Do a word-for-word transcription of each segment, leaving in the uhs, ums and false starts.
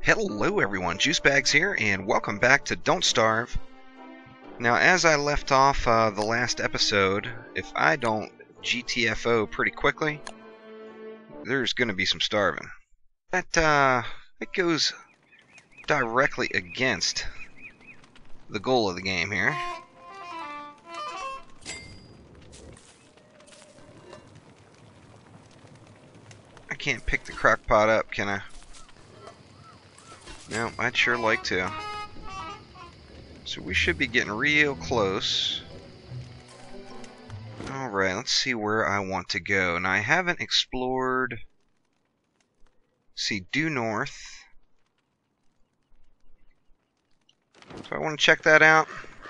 Hello everyone, Juicebags here, and welcome back to Don't Starve. Now, as I left off uh, the last episode, if I don't G T F O pretty quickly, there's going to be some starving. That, uh, that goes directly against the goal of the game here. I can't pick the crock pot up, can I? No, I'd sure like to. So we should be getting real close. Alright, let's see where I want to go. Now, I haven't explored... Let's see, due north. So I want to check that out.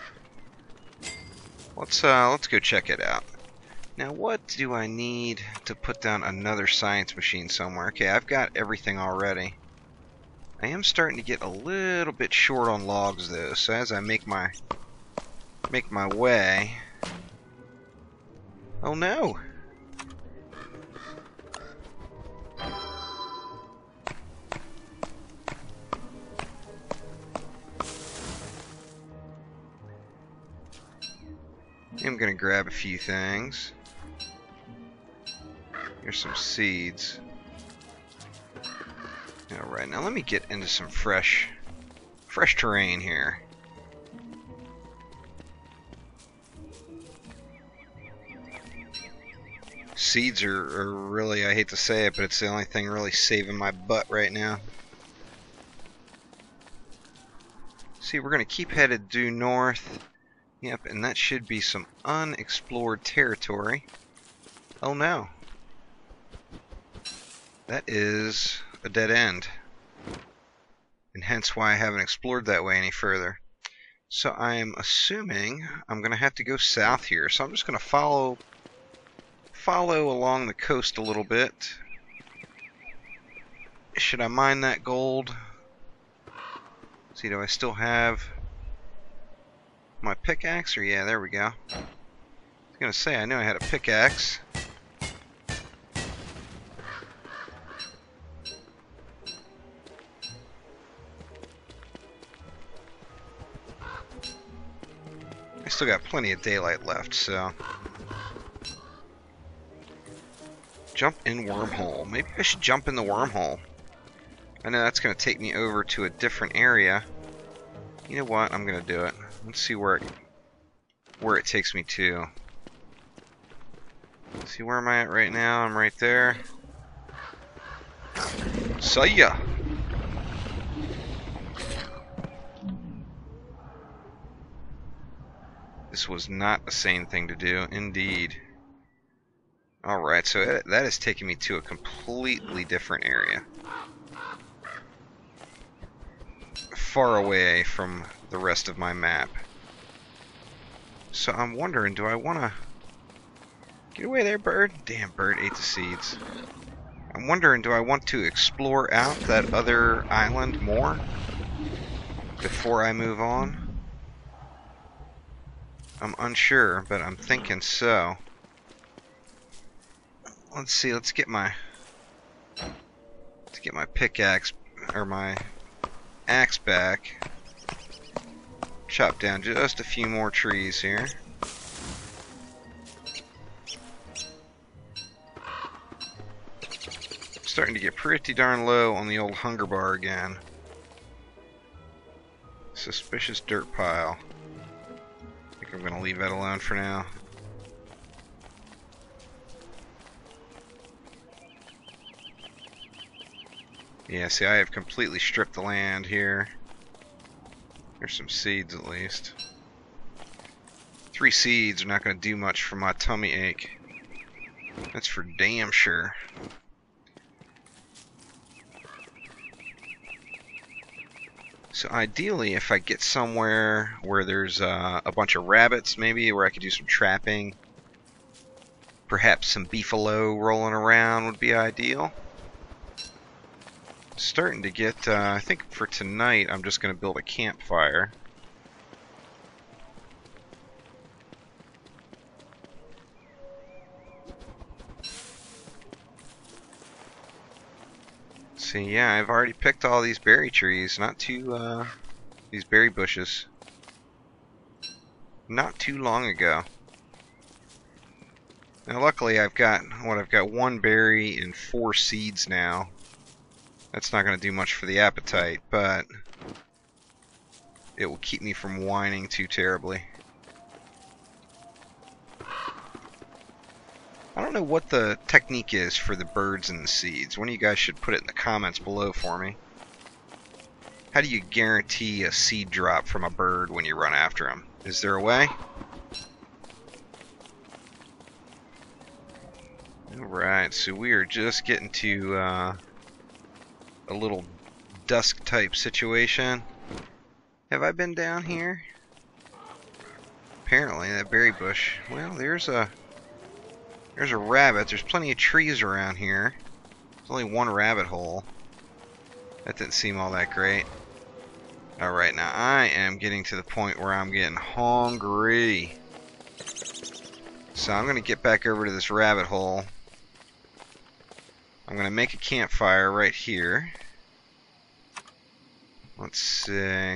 Let's, uh, let's go check it out. Now, what do I need to put down another science machine somewhere? Okay, I've got everything already. I am starting to get a little bit short on logs though, so as I make my make my way. Oh no! I'm gonna grab a few things. Here's some seeds. Alright, now let me get into some fresh fresh terrain here. Seeds are, are really, I hate to say it, but it's the only thing really saving my butt right now. See, we're going to keep headed due north. Yep, and that should be some unexplored territory. Oh no. That is a dead end, and hence why I haven't explored that way any further. So I am assuming I'm gonna have to go south here, so I'm just gonna follow follow along the coast a little bit. Should I mine that gold? See, do I still have my pickaxe? Or yeah, there we go. I was gonna say, I knew I had a pickaxe. I still got plenty of daylight left, so... Jump in wormhole. Maybe I should jump in the wormhole. I know that's going to take me over to a different area. You know what? I'm going to do it. Let's see where it, where it takes me to. See, where am I at right now? I'm right there. See ya! This was not a sane thing to do, indeed. Alright, so that, that is taking me to a completely different area. Far away from the rest of my map. So I'm wondering, do I want to... Get away there, bird. Damn, bird ate the seeds. I'm wondering, do I want to explore out that other island more before I move on? I'm unsure, but I'm thinking so. Let's see, let's get my let's get my pickaxe or my axe back. Chop down just a few more trees here. Starting to get pretty darn low on the old hunger bar again. Suspicious dirt pile. I'm going to leave that alone for now. Yeah, see, I have completely stripped the land here. There's some seeds at least. Three seeds are not going to do much for my tummy ache. That's for damn sure. So ideally, if I get somewhere where there's uh, a bunch of rabbits, maybe, where I could do some trapping, perhaps some beefalo rolling around would be ideal. Starting to get, uh, I think for tonight, I'm just going to build a campfire. See, yeah, I've already picked all these berry trees, not too, uh, these berry bushes, not too long ago. Now, luckily, I've got, what, I've got one berry and four seeds now. That's not going to do much for the appetite, but it will keep me from whining too terribly. I don't know what the technique is for the birds and the seeds. One of you guys should put it in the comments below for me. How do you guarantee a seed drop from a bird when you run after them? Is there a way? Alright, so we are just getting to uh, a little dusk type situation. Have I been down here? Apparently, that berry bush. Well, there's a there's a rabbit. There's plenty of trees around here. There's only one rabbit hole. That didn't seem all that great. Alright, now I am getting to the point where I'm getting hungry. So I'm going to get back over to this rabbit hole. I'm going to make a campfire right here. Let's see.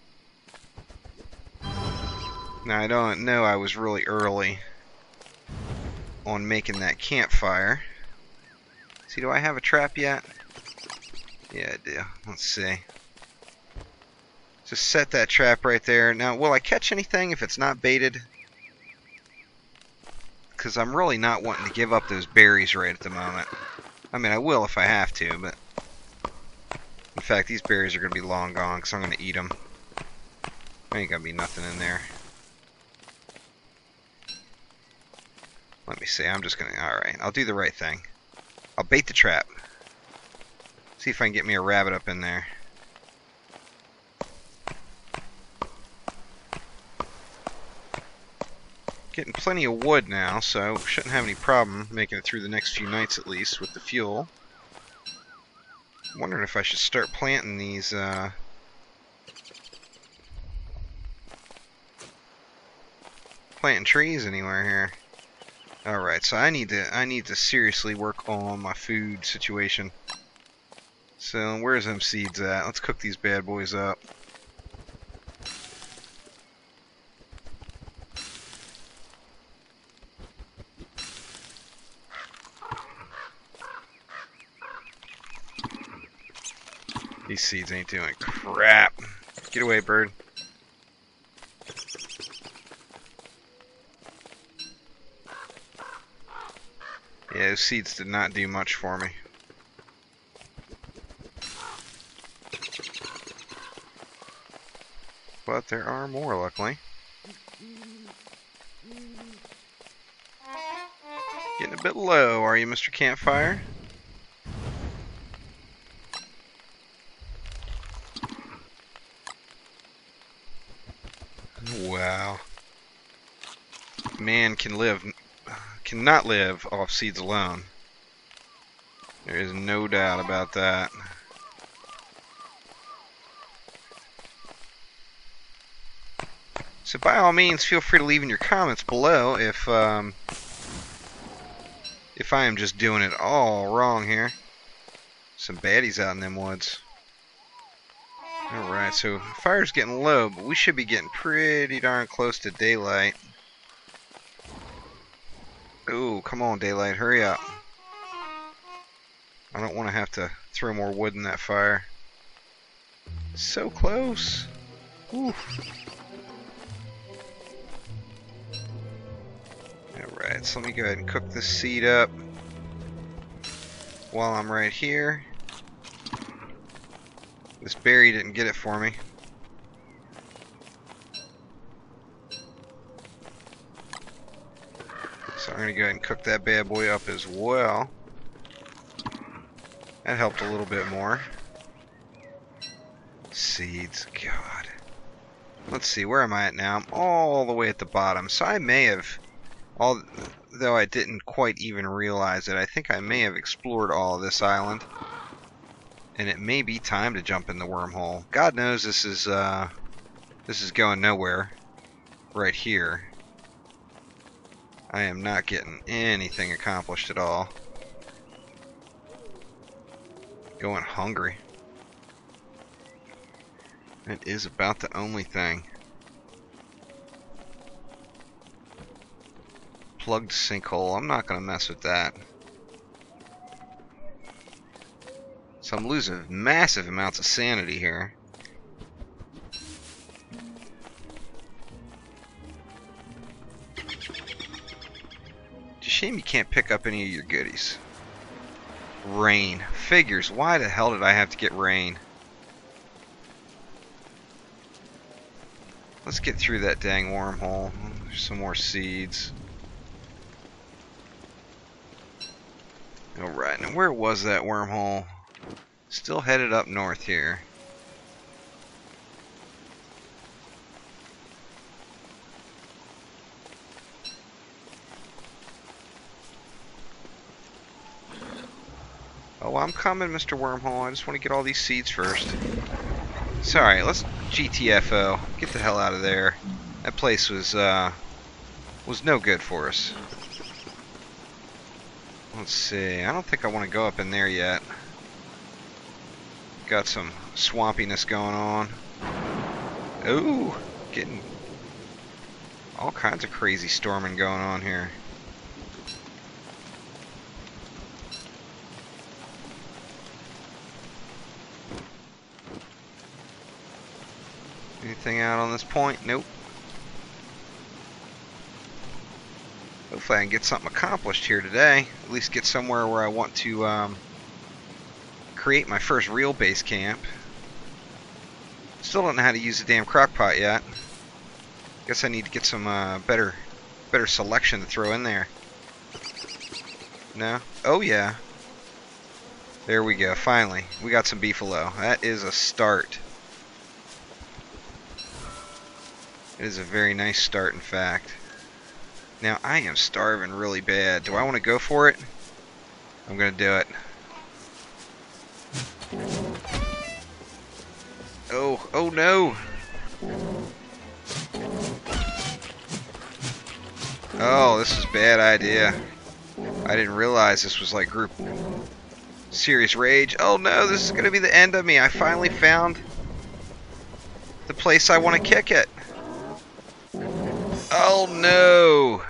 Now I don't know, I was really early on making that campfire. See, do I have a trap yet? Yeah, I do. Let's see. Just set that trap right there. Now, will I catch anything if it's not baited? Because I'm really not wanting to give up those berries right at the moment. I mean, I will if I have to, but... In fact, these berries are going to be long gone because I'm going to eat them. There ain't going to be nothing in there. Let me see, I'm just going to... Alright, I'll do the right thing. I'll bait the trap. See if I can get me a rabbit up in there. Getting plenty of wood now, so shouldn't have any problem making it through the next few nights at least with the fuel. I'm wondering if I should start planting these uh, planting trees anywhere here. Alright, so I need to I need to seriously work on my food situation. So where's them seeds at? Let's cook these bad boys up. These seeds ain't doing crap. Get away, bird. Yeah, those seeds did not do much for me. But there are more, luckily. Getting a bit low, are you, Mister Campfire? Wow. Man can live, cannot live off seeds alone. There is no doubt about that. So by all means, feel free to leave in your comments below if um, if I am just doing it all wrong here. Some baddies out in them woods. Alright, so fire's getting low, but we should be getting pretty darn close to daylight. Ooh, come on, daylight, hurry up. I don't want to have to throw more wood in that fire. So close. Ooh. Alright, so let me go ahead and cook this seed up while I'm right here. This berry didn't get it for me. So I'm going to go ahead and cook that bad boy up as well. That helped a little bit more. Seeds, God. Let's see, where am I at now? I'm all the way at the bottom. So I may have, although I didn't quite even realize it, I think I may have explored all of this island. And it may be time to jump in the wormhole. God knows this is uh, this is going nowhere right here. I am not getting anything accomplished at all. Going hungry. It is about the only thing. Plugged sinkhole. I'm not going to mess with that. So I'm losing massive amounts of sanity here. It's a shame you can't pick up any of your goodies. Rain. Figures. Why the hell did I have to get rain? Let's get through that dang wormhole. There's some more seeds. Alright, now where was that wormhole? Still headed up north here. Oh, I'm coming, Mister Wormhole. I just want to get all these seeds first. Sorry, let's G T F O. Get the hell out of there. That place was, uh, was no good for us. Let's see. I don't think I want to go up in there yet. Got some swampiness going on. Ooh, getting all kinds of crazy storming going on here. Anything out on this point? Nope. Hopefully I can get something accomplished here today. At least get somewhere where I want to um, create my first real base camp. Still don't know how to use the damn crock pot yet. Guess I need to get some uh, better, better selection to throw in there. No? Oh yeah. There we go. Finally, we got some beefalo. That is a start. It is a very nice start, in fact. Now, I am starving really bad. Do I want to go for it? I'm going to do it. Oh, oh no! Oh, this is a bad idea. I didn't realize this was like group serious rage. Oh no, this is going to be the end of me. I finally found the place I want to kick it. Oh no!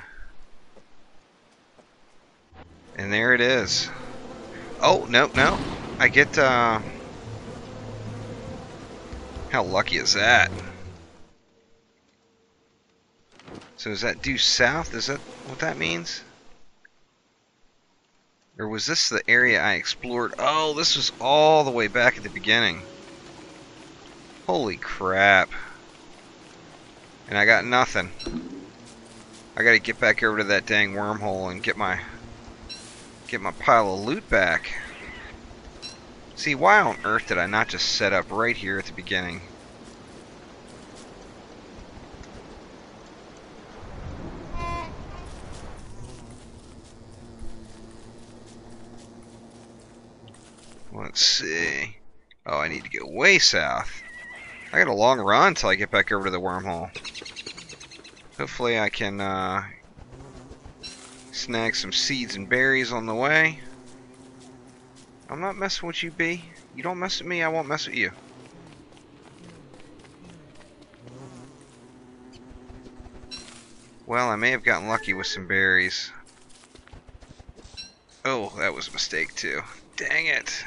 And there it is. Oh, no, no. I get, uh... how lucky is that? So is that due south? Is that what that means? Or was this the area I explored? Oh, this was all the way back at the beginning. Holy crap. And I got nothing. I gotta get back over to that dang wormhole and get my get my pile of loot back. See, why on earth did I not just set up right here at the beginning? Let's see. Oh, I need to go way south. I got a long run until I get back over to the wormhole. Hopefully I can uh, snag some seeds and berries on the way. I'm not messing with you, B. You don't mess with me, I won't mess with you. Well, I may have gotten lucky with some berries. Oh, that was a mistake too. Dang it.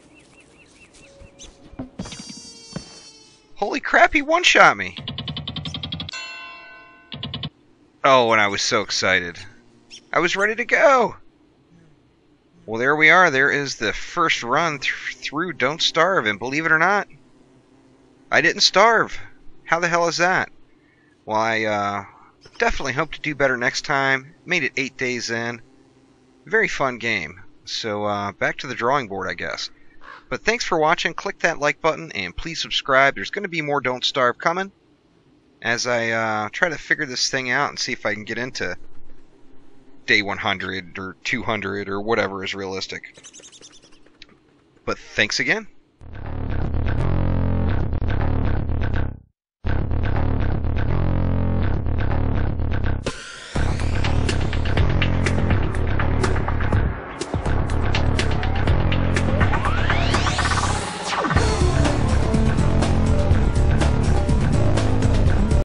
Holy crap, he one-shot me. Oh, and I was so excited. I was ready to go. Well, there we are. There is the first run th through Don't Starve, and believe it or not, I didn't starve. How the hell is that? Well, I uh, definitely hope to do better next time. Made it eight days in. Very fun game. So uh, back to the drawing board, I guess. But thanks for watching. Click that like button, and please subscribe. There's going to be more Don't Starve coming as I uh, try to figure this thing out and see if I can get into day one hundred or two hundred or whatever is realistic. But thanks again.